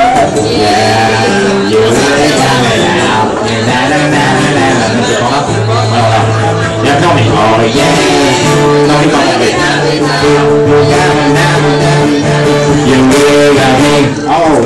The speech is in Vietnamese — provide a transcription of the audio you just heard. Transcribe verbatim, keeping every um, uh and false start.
Tell me, oh yeah, no, he don't be. You will have me. Oh.